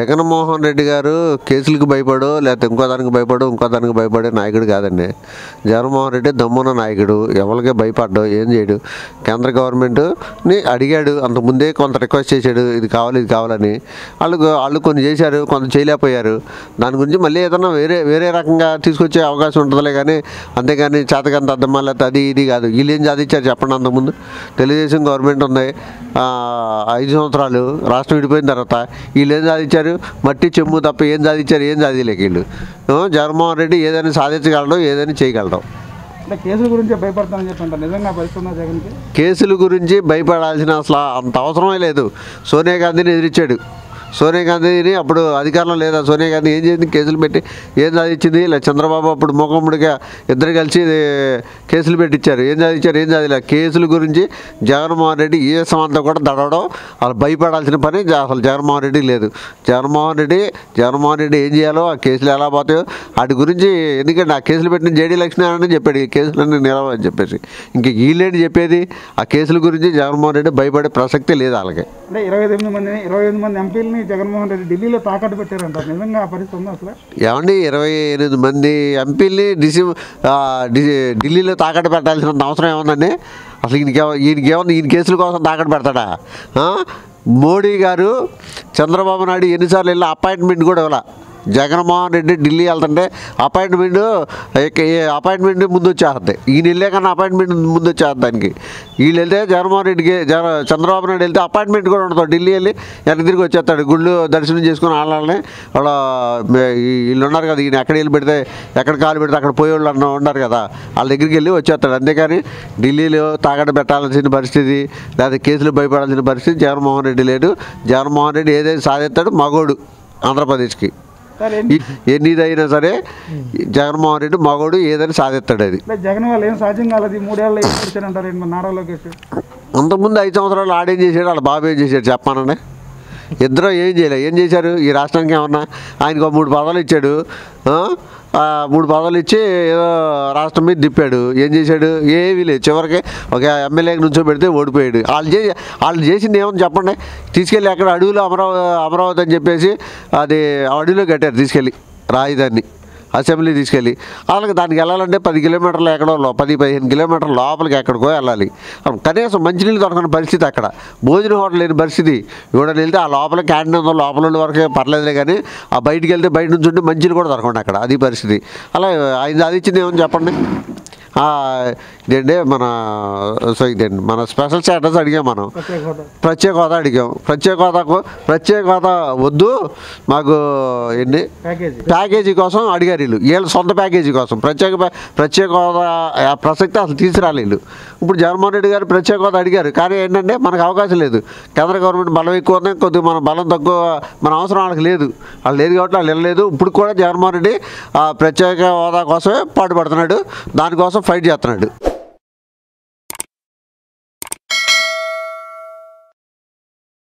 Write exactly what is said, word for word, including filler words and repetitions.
జగన్మోహన్ రెడ్డి గారు కేసులకు భయపడో లేకపోతే ఇంకో దానికి భయపడో ఇంకో దానికి భయపడే నాయకుడు కాదండి. జగన్మోహన్ రెడ్డి దమ్మున్న నాయకుడు, ఎవరికే భయపడ్డాడు, ఏం చేయడు. కేంద్ర గవర్నమెంట్ని అడిగాడు, అంతకుముందే కొంత రిక్వెస్ట్ చేశాడు, ఇది కావాలి ఇది కావాలని. వాళ్ళు వాళ్ళు కొన్ని చేశారు, కొంత చేయలేకపోయారు. దాని గురించి మళ్ళీ ఏదన్నా వేరే వేరే రకంగా తీసుకొచ్చే అవకాశం ఉంటుందిలే కానీ, అంతేగాని చేతకంత అర్థమా లేకపోతే అది ఇది కాదు. వీళ్ళు ఏం సాధించారు చెప్పండి? అంతకుముందు తెలుగుదేశం గవర్నమెంట్ ఉంది, ఐదు సంవత్సరాలు రాష్ట్రం విడిపోయిన తర్వాత వీళ్ళు ఏం సాధించారు? మట్టి చెమ్ము తప్ప ఏం సాధించారు? ఏం సాధించలేక వీళ్ళు. జగన్మోహన్ రెడ్డి ఏదైనా సాధించగలడం, ఏదైనా చేయగలడం. అంటే కేసుల గురించి భయపడతానని చెప్పంటారు, నిజంగా భయపడుతున్నా జగన్కి? కేసుల గురించి భయపడాల్సిన అసలు అంత అవసరమే లేదు. సోనియా గాంధీని ఎదిరించాడు. సోనియా గాంధీని అప్పుడు అధికారంలో లేదా సోనియా గాంధీ ఏం చేసింది? కేసులు పెట్టి ఏం సాధించింది? ఇలా చంద్రబాబు అప్పుడు ముఖముడిగా ఇద్దరు కలిసి కేసులు పెట్టించారు. ఏం సాధించారు? ఏం సాధిలే. కేసుల గురించి జగన్మోహన్ రెడ్డి ఏ సమంతా కూడా దడవడం, అసలు భయపడాల్సిన పని అసలు జగన్మోహన్ రెడ్డి లేదు. జగన్మోహన్ రెడ్డి జగన్మోహన్ రెడ్డి ఏం చేయాలో, ఆ కేసులు ఎలా పోతాయో వాటి గురించి, ఎందుకంటే ఆ కేసులు పెట్టిన జేడీ లక్ష్మీనారాయణ చెప్పాడు ఈ కేసులన్నీ నిలవని చెప్పేసి. ఇంక వీళ్ళేంటి చెప్పేది? ఆ కేసుల గురించి జగన్మోహన్ రెడ్డి భయపడే ప్రసక్తి లేదు వాళ్ళకి. అంటే ఇరవై తొమ్మిది మంది ఇరవై ఎనిమిది మంది ఎంపీలని జగన్మోహన్ రెడ్డి ఢిల్లీలో తాకట్టు పెట్టారంటారు, నిజంగా ఆ పరిస్థితి ఉందా అసలు? ఏమండి, ఇరవై ఎనిమిది మంది ఎంపీల్ని డిసి ఢిల్లీలో తాకట్టు పెట్టాల్సినంత అవసరం ఏముందండి? అసలు ఈయనకి ఈయనకి ఏమన్నా ఈయన కేసుల కోసం తాకట్టు పెడతాడా? మోడీ గారు చంద్రబాబు నాయుడు ఎన్నిసార్లు వెళ్ళి అపాయింట్మెంట్ కూడా ఇవ్వాల. జగన్మోహన్ రెడ్డి ఢిల్లీ వెళ్తుంటే అపాయింట్మెంట్ అపాయింట్మెంట్ ముందు వచ్చేస్తుంది. ఈయన వెళ్ళే కన్నా అపాయింట్మెంట్ ముందు వచ్చేస్తుంది దానికి. వీళ్ళు వెళ్తే జగన్మోహన్ రెడ్డికి జగ చంద్రబాబు నాయుడు వెళ్తే అపాయింట్మెంట్ కూడా ఉండదు. ఢిల్లీ వెళ్ళి వెనక్కి తిరిగి వచ్చేస్తాడు. గుళ్ళు దర్శనం చేసుకుని వాళ్ళని వాళ్ళ వీళ్ళు ఉన్నారు కదా, ఈయన ఎక్కడ వెళ్ళి పెడితే ఎక్కడ కాలు పెడితే అక్కడ పోయేవాళ్ళు అన్న ఉన్నారు కదా, వాళ్ళ దగ్గరికి వెళ్ళి వచ్చేస్తాడు. అంతేకాని ఢిల్లీలో తాకట్టు పెట్టాల్సిన పరిస్థితి లేదా కేసులు భయపడాల్సిన పరిస్థితి జగన్మోహన్ రెడ్డి లేడు. జగన్మోహన్ రెడ్డి ఏదైతే సాధిస్తాడు మగోడు ఆంధ్రప్రదేశ్కి. ఎన్నిదైనా సరే జగన్మోహన్ రెడ్డి మగోడు ఏదైనా సాధిస్తాడు. అది జగన్ వాళ్ళు ఏం సాధ్యం కాలేదు. మూడేళ్ళు ఏం నారా లోకేష్ అంతకుముందు ఐదు సంవత్సరాలు ఆడేం చేశాడు, వాళ్ళ బాబు ఏం చేశాడు చెప్పానండి? ఇద్దరు ఏం చేయలేదు. ఏం చేశారు ఈ రాష్ట్రానికి? ఏమన్నా ఆయనకు మూడు పదవులు ఇచ్చాడు. మూడు పదవులు ఇచ్చి ఏదో రాష్ట్రం మీద తిప్పాడు. ఏం చేశాడు? ఏమీ లేదు. చివరికి ఒక ఎమ్మెల్యేకి నుంచో పెడితే ఓడిపోయాడు. వాళ్ళు చేసి వాళ్ళు చేసింది ఏమని చెప్పండి? తీసుకెళ్ళి అక్కడ అడవిలో అమరావతి అమరావతి అని చెప్పేసి అది అడవిలో కట్టారు. తీసుకెళ్ళి రాజధాని అసెంబ్లీ తీసుకెళ్ళి వాళ్ళకి దానికి వెళ్ళాలంటే పది కిలోమీటర్లు ఎక్కడో పది పదిహేను కిలోమీటర్ల లోపలికి ఎక్కడికో వెళ్ళాలి. కనీసం మంచినీళ్ళు దొరకని పరిస్థితి, అక్కడ భోజన హోటల్ లేని పరిస్థితి. ఇవ్వడం వెళ్తే ఆ లోపల క్యాంటీన్ ఉందో లోపల ఉండే వరకే పర్లేదులే, కానీ ఆ బయటికి వెళ్తే బయట నుంచి ఉంటే మంచిలు కూడా దొరకండి అక్కడ. అది పరిస్థితి. అలా ఆయన అది ఇచ్చింది ఏమని చెప్పండి? ఇదేంటి మన సో ఇదేంటి మన స్పెషల్ స్టేటస్ అడిగాం, మనం ప్రత్యేక హోదా అడిగాం. ప్రత్యేక హోదాకు ప్రత్యేక హోదా వద్దు మాకు ఎన్ని ప్యాకేజీ కోసం అడిగారు వీళ్ళు. వీళ్ళ సొంత ప్యాకేజీ కోసం ప్రత్యేక ప్రత్యేక హోదా ప్రసక్తి అసలు తీసుకురాలేదు. ఇప్పుడు జగన్మోహన్ రెడ్డి గారు ప్రత్యేక హోదా అడిగారు, కానీ ఏంటంటే మనకు అవకాశం లేదు. కేంద్ర గవర్నమెంట్ బలం ఎక్కువ ఉంది, కొద్దిగా మన బలం తక్కువ, మన అవసరం వాళ్ళకి లేదు. వాళ్ళు లేదు కాబట్టి వాళ్ళు వెళ్ళలేదు. ఇప్పుడు కూడా జగన్మోహన్ రెడ్డి ప్రత్యేక హోదా కోసమే పాటుపడుతున్నాడు, దానికోసం ఫైట్ చేస్తున్నాడు.